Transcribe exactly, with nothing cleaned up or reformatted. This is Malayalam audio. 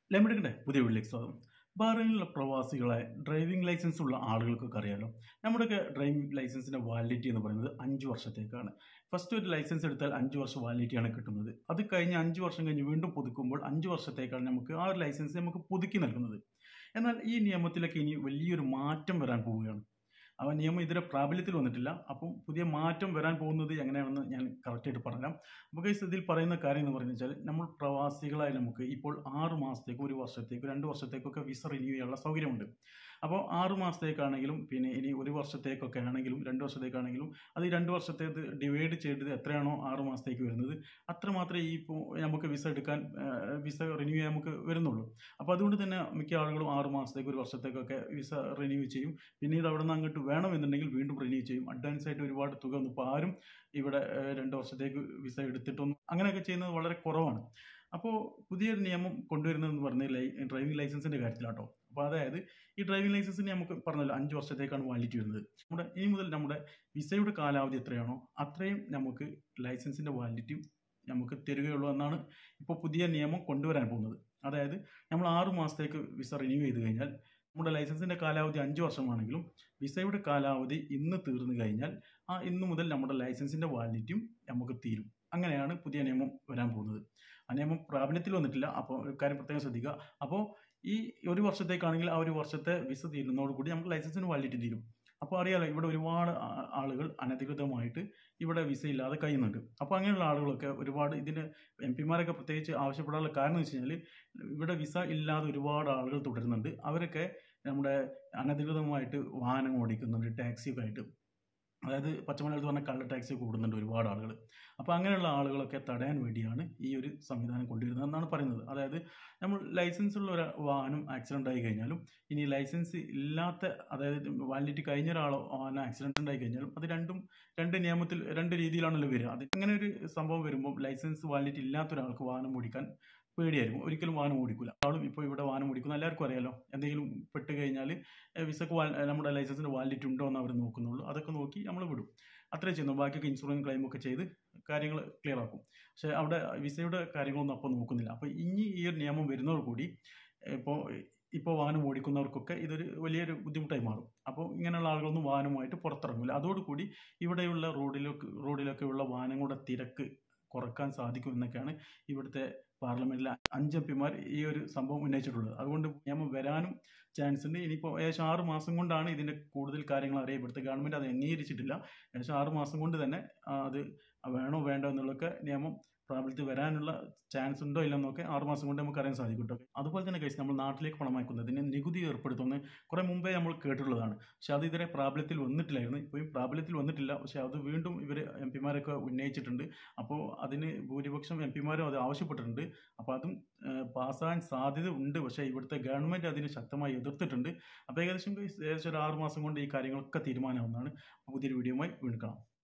ലമിടുക്കിൻ്റെ പുതിയ വീട്ടിലേക്ക് സ്വാഗതം. ബഹ്റൈനിലുള്ള പ്രവാസികളെ ഡ്രൈവിംഗ് ലൈസൻസ് ഉള്ള ആളുകൾക്കൊക്കെ അറിയാലോ. നമ്മുടെയൊക്കെ ഡ്രൈവിംഗ് ലൈസൻസിൻ്റെ വാലിഡിറ്റി എന്ന് പറയുന്നത് അഞ്ച് വർഷത്തേക്കാണ്. ഫസ്റ്റ് ഒരു ലൈസൻസ് എടുത്താൽ അഞ്ച് വർഷം വാലിഡിറ്റിയാണ് കിട്ടുന്നത്. അത് കഴിഞ്ഞ് അഞ്ച് വർഷം കഴിഞ്ഞ് വീണ്ടും പുതുക്കുമ്പോൾ അഞ്ച് വർഷത്തേക്കാണ് നമുക്ക് ആ ഒരു ലൈസൻസ് നമുക്ക് പുതുക്കി നൽകുന്നത്. എന്നാൽ ഈ നിയമത്തിലൊക്കെ ഇനി വലിയൊരു മാറ്റം വരാൻ പോവുകയാണ്. അവ നിയമം ഇതുവരെ പ്രാബല്യത്തിൽ വന്നിട്ടില്ല. അപ്പം പുതിയ മാറ്റം വരാൻ പോകുന്നത് എങ്ങനെയാണെന്ന് ഞാൻ കറക്റ്റായിട്ട് പറഞ്ഞുതരാം. നമുക്ക് ഇതിൽ പറയുന്ന കാര്യം എന്ന് പറഞ്ഞു വെച്ചാൽ, നമ്മൾ പ്രവാസികളായി നമുക്ക് ഇപ്പോൾ ആറ് മാസത്തേക്ക് ഒരു വർഷത്തേക്ക് രണ്ട് വർഷത്തേക്കൊക്കെ വിസ റിന്യൂ ചെയ്യാനുള്ള സൗകര്യമുണ്ട്. അപ്പോൾ ആറ് മാസത്തേക്കാണെങ്കിലും പിന്നെ ഇനി ഒരു വർഷത്തേക്കൊക്കെ ആണെങ്കിലും രണ്ട് വർഷത്തേക്കാണെങ്കിലും അത് ഈ രണ്ട് വർഷത്തേത് ഡിവൈഡ് ചെയ്തത് എത്രയാണോ ആറ് മാസത്തേക്ക് വരുന്നത് അത്ര മാത്രമേ ഈ ഇപ്പോൾ നമുക്ക് വിസ എടുക്കാൻ വിസ റിന്യൂ ചെയ്യാൻ നമുക്ക് വരുന്നുള്ളൂ. അപ്പോൾ അതുകൊണ്ട് തന്നെ മിക്ക ആളുകളും ആറ് മാസത്തേക്ക് ഒരു വർഷത്തേക്കൊക്കെ വിസ റിന്യൂ ചെയ്യും. പിന്നീട് അവിടെ നിന്ന് അങ്ങോട്ട് വേണമെന്നുണ്ടെങ്കിൽ വീണ്ടും റിന്യൂ ചെയ്യും. അഡ്വാൻസ് ആയിട്ട് ഒരുപാട് തുക ഒന്നും ഇപ്പോൾ ആരും ഇവിടെ രണ്ട് വർഷത്തേക്ക് വിസ എടുത്തിട്ടൊന്നും അങ്ങനെയൊക്കെ ചെയ്യുന്നത് വളരെ കുറവാണ്. അപ്പോൾ പുതിയൊരു നിയമം കൊണ്ടുവരുന്നതെന്ന് പറഞ്ഞാൽ ലൈ ഡ്രൈവിംഗ് ലൈസൻസിൻ്റെ കാര്യത്തിലാട്ടോ. അപ്പോൾ അതായത് ഈ ഡ്രൈവിംഗ് ലൈസൻസിന് നമുക്ക് പറഞ്ഞല്ലോ അഞ്ച് വർഷത്തേക്കാണ് വാലിഡിറ്റി വരുന്നത്. നമ്മുടെ ഇനി മുതൽ നമ്മുടെ വിസയുടെ കാലാവധി എത്രയാണോ അത്രയും നമുക്ക് ലൈസൻസിൻ്റെ വാലിഡിറ്റി നമുക്ക് തരികയുള്ളൂ എന്നാണ് ഇപ്പോൾ പുതിയ നിയമം കൊണ്ടുവരാൻ പോകുന്നത്. അതായത് നമ്മൾ ആറു മാസത്തേക്ക് വിസ റിന്യൂ ചെയ്ത് കഴിഞ്ഞാൽ നമ്മുടെ ലൈസൻസിൻ്റെ കാലാവധി അഞ്ച് വർഷമാണെങ്കിലും വിസയുടെ കാലാവധി ഇന്ന് തീർന്നു കഴിഞ്ഞാൽ ആ ഇന്ന് മുതൽ നമ്മുടെ ലൈസൻസിൻ്റെ വാലിഡിറ്റിയും നമുക്ക് തീരും. അങ്ങനെയാണ് പുതിയ നിയമം വരാൻ പോകുന്നത്. ആ നിയമം പ്രാബല്യത്തിൽ വന്നിട്ടില്ല. അപ്പോൾ ഒരു കാര്യം പ്രത്യേകം ശ്രദ്ധിക്കുക. അപ്പോൾ ഈ ഒരു വർഷത്തേക്കാണെങ്കിൽ ആ ഒരു വർഷത്തെ വിസ തീരുന്നതോടുകൂടി നമുക്ക് ലൈസൻസിന് വാലിഡിറ്റി തീരും. അപ്പോൾ അറിയാലോ, ഇവിടെ ഒരുപാട് ആളുകൾ അനധികൃതമായിട്ട് ഇവിടെ വിസ ഇല്ലാതെ കഴിയുന്നുണ്ട്. അപ്പോൾ അങ്ങനെയുള്ള ആളുകളൊക്കെ ഒരുപാട് ഇതിന് എം പിമാരൊക്കെ പ്രത്യേകിച്ച് ആവശ്യപ്പെടാനുള്ള കാരണം എന്ന് വെച്ച് കഴിഞ്ഞാൽ ഇവിടെ വിസ ഇല്ലാതെ ഒരുപാട് ആളുകൾ തുടരുന്നുണ്ട്. അവരൊക്കെ നമ്മുടെ അനധികൃതമായിട്ട് വാഹനം ഓടിക്കുന്നുണ്ട്, ടാക്സിയൊക്കെ ആയിട്ട്. അതായത് പച്ചമലയാളത്തിൽ പറഞ്ഞാൽ കള്ള ടാക്സി കൂടുന്നുണ്ട് ഒരുപാട് ആളുകൾ. അപ്പോൾ അങ്ങനെയുള്ള ആളുകളൊക്കെ തടയാൻ വേണ്ടിയാണ് ഈ ഒരു സംവിധാനം കൊണ്ടുവരുന്നത് എന്നാണ് പറയുന്നത്. അതായത് നമ്മൾ ലൈസൻസ് ഉള്ള ഒരു വാഹനം ആക്സിഡൻ്റ് ആയി കഴിഞ്ഞാലും ഇനി ലൈസൻസ് ഇല്ലാത്ത അതായത് വാലിഡിറ്റി കഴിഞ്ഞ ഒരാളോ വാഹനം ആക്സിഡൻ്റ് ആയി കഴിഞ്ഞാലും അത് രണ്ടും രണ്ട് നിയമത്തിൽ രണ്ട് രീതിയിലാണല്ലോ വരിക. അത് അങ്ങനെ ഒരു സംഭവം വരുമ്പോൾ ലൈസൻസ് വാലിഡിറ്റി ഇല്ലാത്ത ഒരാൾക്ക് വാഹനം ഓടിക്കാൻ പേടിയായിരിക്കും. ഒരിക്കലും വാഹനം ഓടിക്കില്ല. ആളും ഇപ്പോൾ ഇവിടെ വാഹനം ഓടിക്കുന്ന എല്ലാവർക്കും അറിയാലോ. എന്തെങ്കിലും പെട്ട് കഴിഞ്ഞാൽ വിസക്ക് നമ്മുടെ ലൈസൻസിൻ്റെ വാലിഡിറ്റി ഉണ്ടോ എന്ന് അവർ നോക്കുന്നുള്ളൂ. അതൊക്കെ നോക്കി നമ്മൾ വിടും. അത്രേ ചെയ്യുന്നു. ബാക്കിയൊക്കെ ഇൻഷുറൻസ് ക്ലെയിമൊക്കെ ചെയ്ത് കാര്യങ്ങൾ ക്ലിയർ ആക്കും. പക്ഷേ അവിടെ വിസയുടെ കാര്യങ്ങളൊന്നും അപ്പോൾ നോക്കുന്നില്ല. അപ്പോൾ ഇനി ഈ ഒരു നിയമം വരുന്നതോട് കൂടി ഇപ്പോൾ ഇപ്പോൾ വാഹനം ഓടിക്കുന്നവർക്കൊക്കെ ഇതൊരു വലിയൊരു ബുദ്ധിമുട്ടായി മാറും. അപ്പോൾ ഇങ്ങനെയുള്ള ആളുകളൊന്നും വാഹനമായിട്ട് പുറത്തിറങ്ങില്ല. അതോടുകൂടി ഇവിടെയുള്ള റോഡിലൊക്കെ റോഡിലൊക്കെയുള്ള വാഹനങ്ങളുടെ തിരക്ക് കുറക്കാൻ സാധിക്കും എന്നൊക്കെയാണ് ഇവിടുത്തെ പാർലമെൻറ്റിലെ അഞ്ച് എം പിമാർ ഈ ഒരു സംഭവം ഉന്നയിച്ചിട്ടുള്ളത്. അതുകൊണ്ട് നിയമം വരാനും ചാൻസ് ഉണ്ട്. ഇനിയിപ്പോൾ ഏകദേശം ആറ് മാസം കൊണ്ടാണ് ഇതിൻ്റെ കൂടുതൽ കാര്യങ്ങൾ അറിയാം. ഇവിടുത്തെ ഗവൺമെൻറ് അത് അംഗീകരിച്ചിട്ടില്ല. ഏകദേശം ആറ് മാസം കൊണ്ട് തന്നെ അത് വേണോ വേണ്ടോ എന്നുള്ളതൊക്കെ നിയമം പ്രാബല്യത്തിൽ വരാനുള്ള ചാൻസ് ഉണ്ടോ ഇല്ലെന്നൊക്കെ ആറുമാസം കൊണ്ട് നമുക്ക് അറിയാൻ സാധിക്കും കേട്ടോ. അതുപോലെ തന്നെ കഴിച്ച് നമ്മൾ നാട്ടിലേക്ക് പണം അയക്കുന്നതിന് നികുതി ഏർപ്പെടുത്തുന്നത് കുറേ മുമ്പേ നമ്മൾ കേട്ടിട്ടുള്ളതാണ്. പക്ഷെ അത് ഇതുവരെ പ്രാബല്യത്തിൽ വന്നിട്ടില്ലായിരുന്നു. ഇപ്പോഴും പ്രാബല്യത്തിൽ വന്നിട്ടില്ല. പക്ഷേ അത് വീണ്ടും ഇവർ എം പിമാരൊക്കെ ഉന്നയിച്ചിട്ടുണ്ട്. അപ്പോൾ അതിന് ഭൂരിപക്ഷം എം പിമാരും അത് ആവശ്യപ്പെട്ടിട്ടുണ്ട്. അപ്പോൾ അതും പാസ്സാകാൻ സാധ്യത ഉണ്ട്. പക്ഷേ ഇവിടുത്തെ ഗവൺമെൻറ് അതിന് ശക്തമായി എതിർത്തിട്ടുണ്ട്. അപ്പോൾ ഏകദേശം ഏകദേശം ഒരു ആറ് മാസം കൊണ്ട് ഈ കാര്യങ്ങളൊക്കെ തീരുമാനമാവുന്നതാണ്. പുതിയൊരു വീഡിയോയുമായി വീണ്ടും കാണാം.